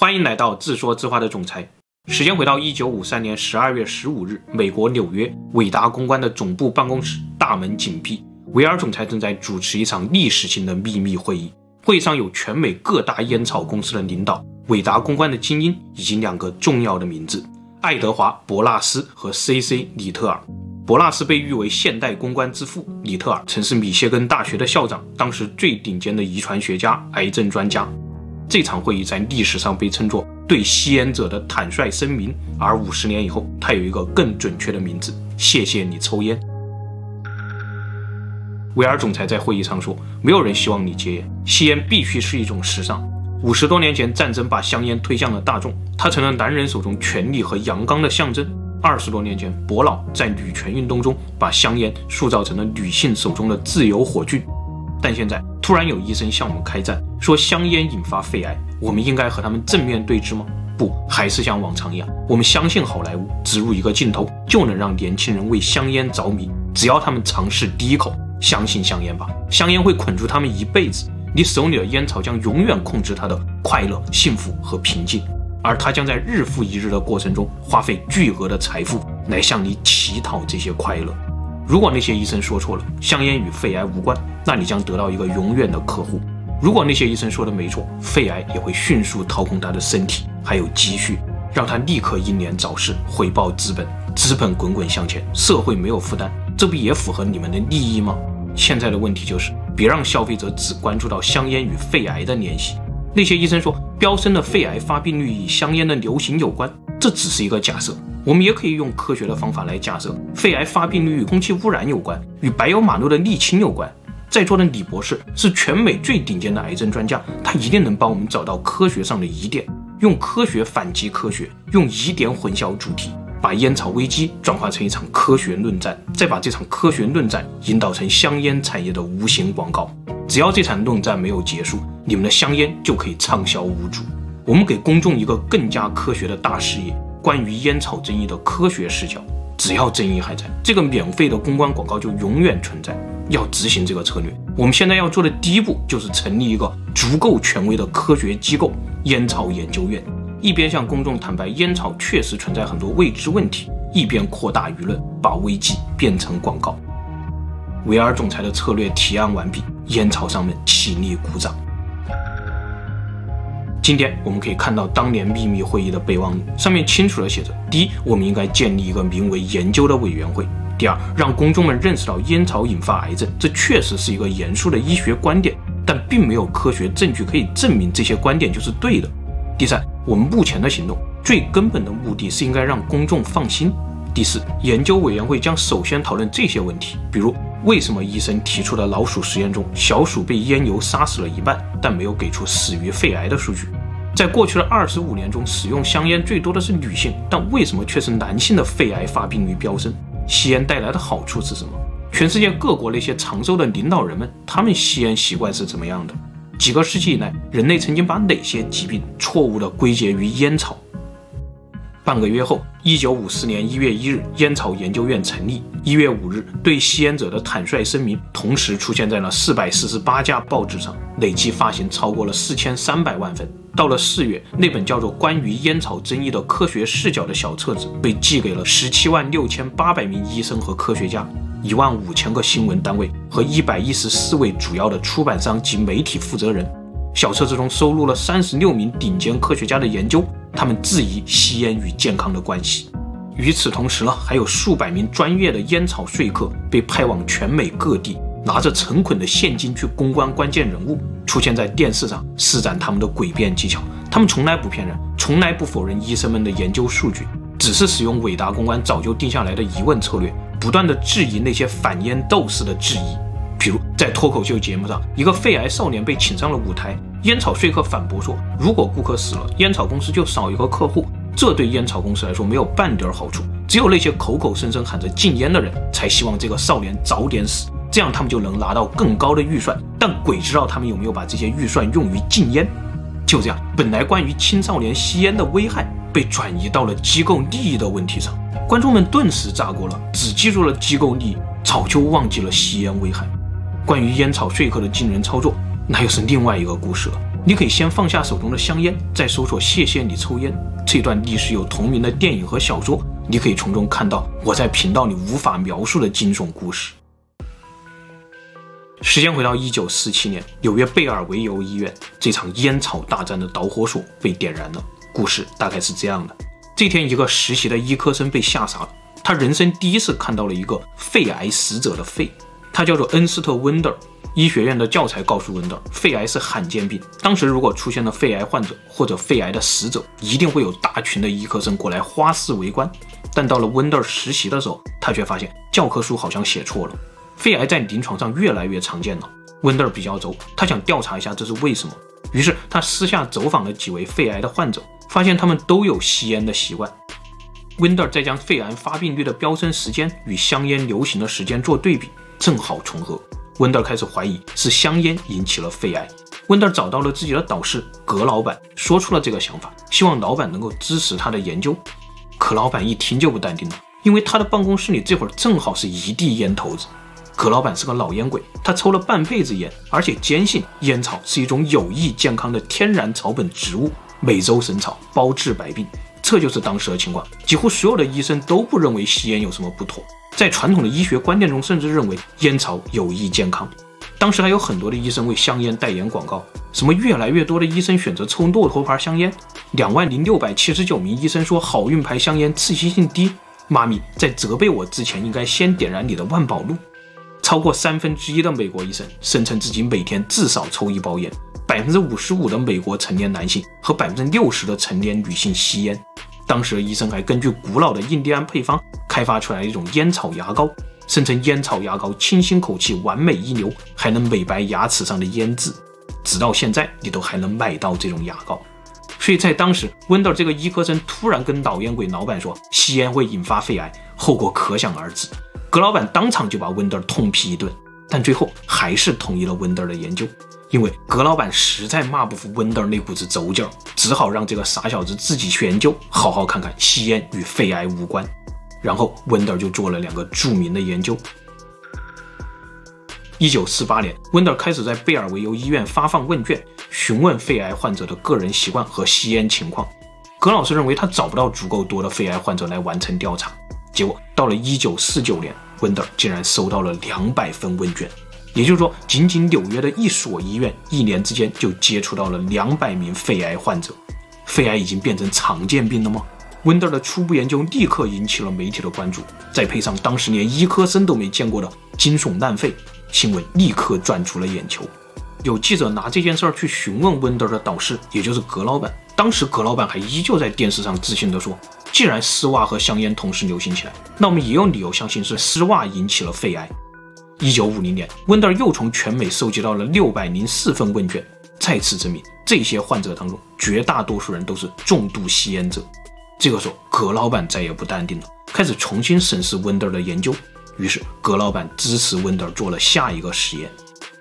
欢迎来到自说自话的总裁。时间回到1953年12月15日，美国纽约，伟达公关的总部办公室大门紧闭，维尔总裁正在主持一场历史性的秘密会议。会上有全美各大烟草公司的领导、伟达公关的精英以及两个重要的名字：爱德华·伯纳斯和 C.C. 里特尔。伯纳斯被誉为现代公关之父，里特尔曾是米歇根大学的校长，当时最顶尖的遗传学家、癌症专家。这场会议在历史上被称作对吸烟者的坦率声明，而50年以后，它有一个更准确的名字：谢谢你抽烟。维尔总裁在会议上说，没有人希望你戒烟，吸烟必须是一种时尚。50多年前，战争把香烟推向了大众，它成了男人手中权力和阳刚的象征。20多年前，伯老在女权运动中把香烟塑造成了女性手中的自由火炬。但现在突然有医生向我们开战，说香烟引发肺癌，我们应该和他们正面对峙吗？不，还是像往常一样，我们相信好莱坞植入一个镜头就能让年轻人为香烟着迷，只要他们尝试第一口。相信香烟吧，香烟会捆住他们一辈子，你手里的烟草将永远控制他的快乐、幸福和平静，而他将在日复一日的过程中花费巨额的财富来向你乞讨这些快乐。如果那些医生说错了，香烟与肺癌无关，那你将得到一个永远的客户；如果那些医生说的没错，肺癌也会迅速掏空他的身体还有积蓄，让他立刻英年早逝，回报资本，资本滚滚向前，社会没有负担，这不也符合你们的利益吗？现在的问题就是，别让消费者只关注到香烟与肺癌的联系。那些医生说，飙升的肺癌发病率与香烟的流行有关，这只是一个假设。我们也可以用科学的方法来假设，肺癌发病率与空气污染有关，与柏油马路的沥青有关。在座的李博士是全美最顶尖的癌症专家，他一定能帮我们找到科学上的疑点，用科学反击科学，用疑点混淆主题，把烟草危机转化成一场科学论战，再把这场科学论战引导成香烟产业的无形广告。只要这场论战没有结束，你们的香烟就可以畅销无阻。我们给公众一个更加科学的大视野，关于烟草争议的科学视角。只要争议还在，这个免费的公关广告就永远存在。要执行这个策略，我们现在要做的第一步就是成立一个足够权威的科学机构——烟草研究院。一边向公众坦白烟草确实存在很多未知问题，一边扩大舆论，把危机变成广告。维尔总裁的策略提案完毕，烟草商们起立鼓掌。今天我们可以看到当年秘密会议的备忘录，上面清楚地写着：第一，我们应该建立一个名为研究的委员会；第二，让公众们认识到烟草引发癌症，这确实是一个严肃的医学观点，但并没有科学证据可以证明这些观点就是对的；第三，我们目前的行动最根本的目的是应该让公众放心；第四，研究委员会将首先讨论这些问题，比如为什么医生提出的老鼠实验中，小鼠被烟油杀死了一半，但没有给出死于肺癌的数据？在过去的25年中，使用香烟最多的是女性，但为什么却是男性的肺癌发病率飙升？吸烟带来的好处是什么？全世界各国那些长寿的领导人们，他们吸烟习惯是怎么样的？几个世纪以来，人类曾经把哪些疾病错误地归结于烟草？半个月后，1954年1月1日，烟草研究院成立。1月5日，对吸烟者的坦率声明同时出现在了448家报纸上，累计发行超过了4300万份。到了4月，那本叫做《关于烟草争议的科学视角》的小册子被寄给了176800名医生和科学家、15000个新闻单位和114位主要的出版商及媒体负责人。小册子中收录了36名顶尖科学家的研究，他们质疑吸烟与健康的关系。与此同时还有数百名专业的烟草说客被派往全美各地，拿着成捆的现金去公关关键人物，出现在电视上施展他们的诡辩技巧。他们从来不骗人，从来不否认医生们的研究数据，只是使用伟大公关早就定下来的疑问策略，不断地质疑那些反烟斗士的质疑。比如在脱口秀节目上，一个肺癌少年被请上了舞台，烟草说客反驳说，如果顾客死了，烟草公司就少一个客户，这对烟草公司来说没有半点好处，只有那些口口声声喊着禁烟的人才希望这个少年早点死，这样他们就能拿到更高的预算，但鬼知道他们有没有把这些预算用于禁烟。就这样，本来关于青少年吸烟的危害被转移到了机构利益的问题上，观众们顿时炸锅了，只记住了机构利益，早就忘记了吸烟危害。关于烟草说客的惊人操作，那又是另外一个故事了。 你可以先放下手中的香烟，再搜索谢谢你抽烟这段历史有同名的电影和小说，你可以从中看到我在频道里无法描述的惊悚故事。时间回到1947年，纽约贝尔维尤医院，这场烟草大战的导火索被点燃了。故事大概是这样的：这天，一个实习的医科生被吓傻了，他人生第一次看到了一个肺癌死者的肺，他叫做恩斯特·温德尔。医学院的教材告诉温德尔，肺癌是罕见病，当时如果出现了肺癌患者或者肺癌的死者，一定会有大群的医科生过来花式围观。但到了温德尔实习的时候，他却发现教科书好像写错了，肺癌在临床上越来越常见了。温德尔比较轴，他想调查一下这是为什么，于是他私下走访了几位肺癌的患者，发现他们都有吸烟的习惯。温德尔再将肺癌发病率的飙升时间与香烟流行的时间做对比，正好重合。温德尔开始怀疑是香烟引起了肺癌。温德尔找到了自己的导师葛老板，说出了这个想法，希望老板能够支持他的研究。可老板一听就不淡定了，因为他的办公室里这会儿正好是一地烟头子。葛老板是个老烟鬼，他抽了半辈子烟，而且坚信烟草是一种有益健康的天然草本植物，美洲神草，包治百病。这就是当时的情况，几乎所有的医生都不认为吸烟有什么不妥，在传统的医学观念中甚至认为烟草有益健康。当时还有很多的医生为香烟代言广告，什么越来越多的医生选择抽骆驼牌香烟，20679名医生说好运牌香烟刺激性低，妈咪在责备我之前应该先点燃你的万宝路。超过1/3的美国医生声称自己每天至少抽1包烟，55%的美国成年男性和60%的成年女性吸烟。当时的医生还根据古老的印第安配方开发出来一种烟草牙膏，声称烟草牙膏清新口气，完美一流，还能美白牙齿上的烟渍。直到现在你都还能买到这种牙膏。所以在当时，温德尔这个医科生突然跟老烟鬼老板说吸烟会引发肺癌，后果可想而知。葛老板当场就把温德尔痛批一顿，但最后还是同意了温德尔的研究，因为葛老板实在骂不服温德尔那股子轴劲儿，只好让这个傻小子自己去研究，好好看看吸烟与肺癌无关。然后温德尔就做了2个著名的研究。1948年，温德尔开始在贝尔维尤医院发放问卷，询问肺癌患者的个人习惯和吸烟情况。葛老师认为他找不到足够多的肺癌患者来完成调查，结果到了1949年，温德尔竟然收到了200份问卷，也就是说，仅仅纽约的一所医院1年之间就接触到了200名肺癌患者。肺癌已经变成常见病了吗？温德尔的初步研究立刻引起了媒体的关注，再配上当时连医科生都没见过的惊悚烂肺，新闻立刻赚出了眼球。有记者拿这件事儿去询问温德尔的导师，也就是葛老板。当时葛老板还依旧在电视上自信地说，既然丝袜和香烟同时流行起来，那我们也有理由相信是丝袜引起了肺癌。1950年，温德尔又从全美收集到了604份问卷，再次证明这些患者当中绝大多数人都是重度吸烟者。这个时候，葛老板再也不淡定了，开始重新审视温德尔的研究。于是，葛老板支持温德尔做了下一个实验。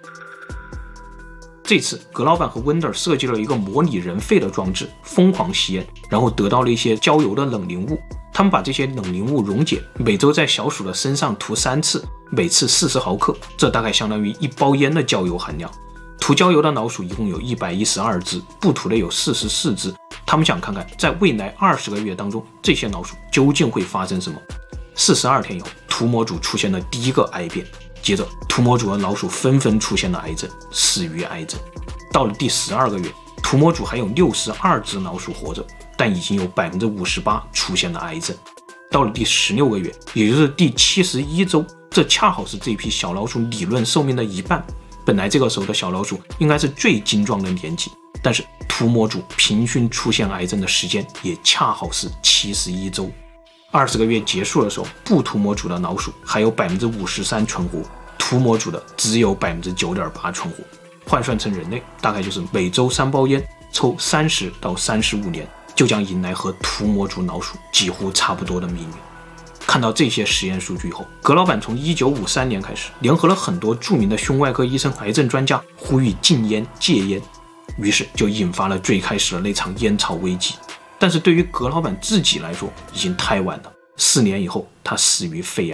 这次，葛老板和温德尔设计了一个模拟人肺的装置，疯狂吸烟，然后得到了一些焦油的冷凝物。他们把这些冷凝物溶解，每周在小鼠的身上涂3次，每次40毫克，这大概相当于1包烟的焦油含量。涂焦油的老鼠一共有112只，不涂的有44只。他们想看看在未来20个月当中，这些老鼠究竟会发生什么。42天以后，涂模组出现了第一个癌变，接着涂模组的老鼠纷纷出现了癌症，死于癌症。到了第12个月，涂模组还有62只老鼠活着，但已经有58%出现了癌症。到了第16个月，也就是第71周，这恰好是这批小老鼠理论寿命的一半。本来这个时候的小老鼠应该是最精壮的年纪，但是涂模组平均出现癌症的时间也恰好是71周。20个月结束的时候，不涂模组的老鼠还有53%存活，涂模组的只有9.8%存活。换算成人类，大概就是每周3包烟，抽30到35年，就将迎来和涂模组老鼠几乎差不多的命运。看到这些实验数据以后，葛老板从1953年开始，联合了很多著名的胸外科医生、癌症专家，呼吁禁烟戒烟，于是就引发了最开始的那场烟草危机。但是对于葛老板自己来说，已经太晚了。4年以后，他死于肺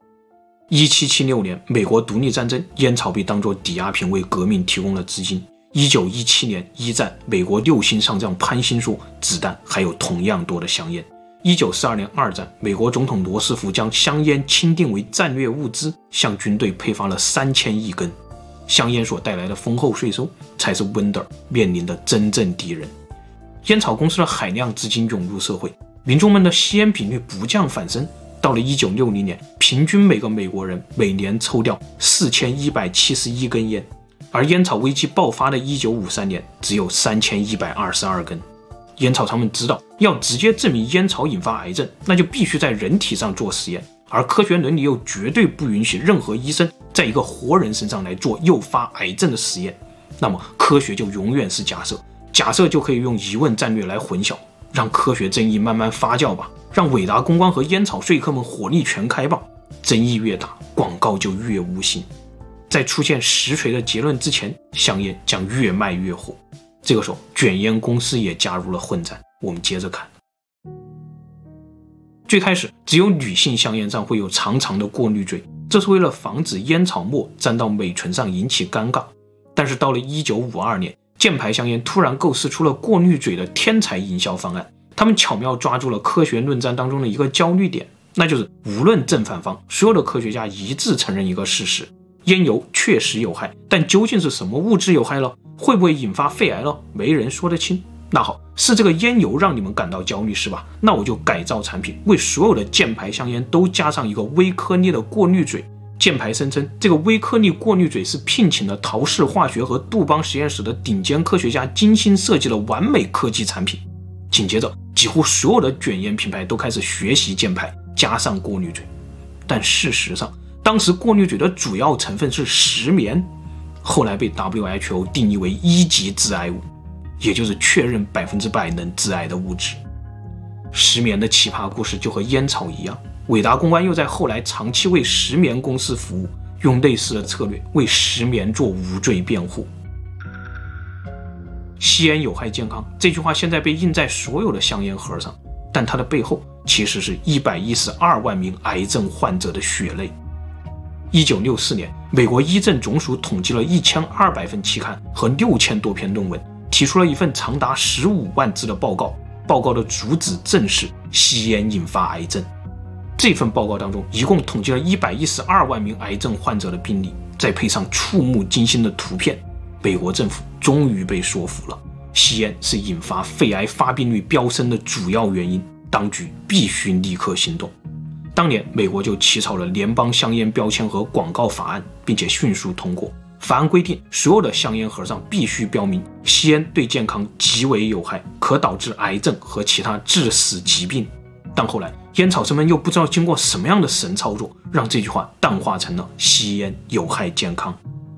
癌。1776年，美国独立战争，烟草被当作抵押品为革命提供了资金。 1917年一战，美国6星上将潘兴说，子弹还有同样多的香烟。1942年二战，美国总统罗斯福将香烟钦定为战略物资，向军队配发了3000亿根。香烟所带来的丰厚税收，才是温德尔面临的真正敌人。烟草公司的海量资金涌入社会，民众们的吸烟频率不降反升。到了1960年，平均每个美国人每年抽掉4171根烟，而烟草危机爆发的1953年，只有3122根。烟草厂们知道，要直接证明烟草引发癌症，那就必须在人体上做实验，而科学伦理又绝对不允许任何医生在一个活人身上来做诱发癌症的实验。那么科学就永远是假设，假设就可以用疑问战略来混淆，让科学争议慢慢发酵吧，让伟达公关和烟草说客们火力全开吧。争议越大，广告就越无心。在出现实锤的结论之前，香烟将越卖越火。这个时候，卷烟公司也加入了混战。我们接着看。最开始，只有女性香烟上会有长长的过滤嘴，这是为了防止烟草沫沾到美唇上引起尴尬。但是到了1952年，箭牌香烟突然构思出了过滤嘴的天才营销方案。他们巧妙抓住了科学论战当中的一个焦虑点，那就是无论正反方，所有的科学家一致承认一个事实：烟油确实有害，但究竟是什么物质有害了？会不会引发肺癌了？没人说得清。那好，是这个烟油让你们感到焦虑是吧？那我就改造产品，为所有的箭牌香烟都加上一个微颗粒的过滤嘴。箭牌声称，这个微颗粒过滤嘴是聘请了陶氏化学和杜邦实验室的顶尖科学家精心设计的完美科技产品。紧接着，几乎所有的卷烟品牌都开始学习箭牌，加上过滤嘴。但事实上，当时过滤嘴的主要成分是石棉，后来被 WHO 定义为1级致癌物，也就是确认100%能致癌的物质。石棉的奇葩故事就和烟草一样，伟达公关又在后来长期为石棉公司服务，用类似的策略为石棉做无罪辩护。吸烟有害健康这句话现在被印在所有的香烟盒上，但它的背后其实是112万名癌症患者的血泪。1964年，美国医政总署统计了1200份期刊和6000多篇论文，提出了一份长达15万字的报告。报告的主旨正是吸烟引发癌症。这份报告当中，一共统计了112万名癌症患者的病例，再配上触目惊心的图片，美国政府终于被说服了，吸烟是引发肺癌发病率飙升的主要原因，当局必须立刻行动。当年，美国就起草了联邦香烟标签和广告法案，并且迅速通过。法案规定，所有的香烟盒上必须标明吸烟对健康极为有害，可导致癌症和其他致死疾病。但后来，烟草商们又不知道经过什么样的神操作，让这句话淡化成了吸烟有害健康。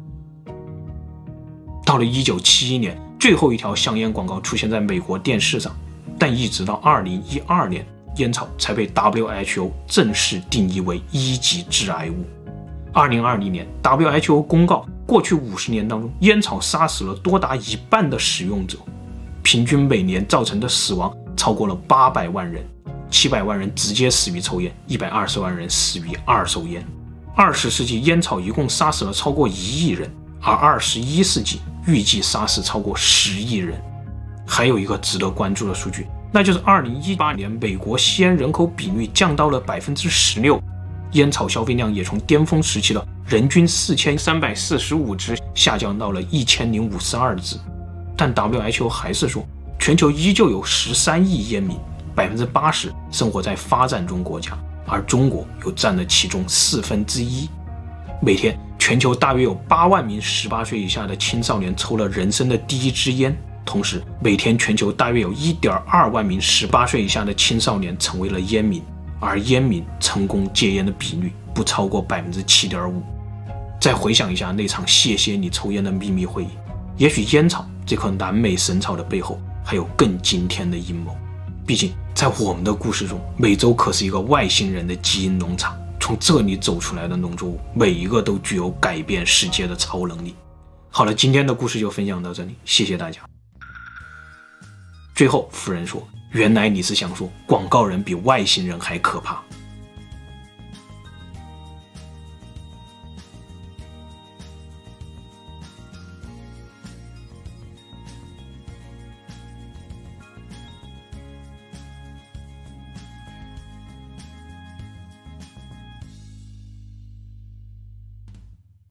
到了1971年，最后一条香烟广告出现在美国电视上，但一直到2012年，烟草才被 WHO 正式定义为1级致癌物。2020年 WHO 公告，过去50年当中，烟草杀死了多达1半的使用者，平均每年造成的死亡超过了800万人，700万人直接死于抽烟，120万人死于二手烟。20世纪烟草一共杀死了超过1亿人，而21世纪预计杀死超过10亿人。还有一个值得关注的数据，那就是2018年美国吸烟人口比率降到了16%，烟草消费量也从巅峰时期的人均4345支下降到了1052支。但 WHO 还是说，全球依旧有13亿烟民，80%生活在发展中国家，而中国又占了其中1/4。每天，全球大约有8万名18岁以下的青少年抽了人生的第一支烟，同时每天全球大约有1.2万名18岁以下的青少年成为了烟民，而烟民成功戒烟的比率不超过7.5%。再回想一下那场谢谢你抽烟的秘密会议，也许烟草这棵南美神草的背后还有更惊天的阴谋。毕竟在我们的故事中，美洲可是一个外星人的基因农场，从这里走出来的农作物每一个都具有改变世界的超能力。好了，今天的故事就分享到这里，谢谢大家。最后夫人说，原来你是想说广告人比外星人还可怕。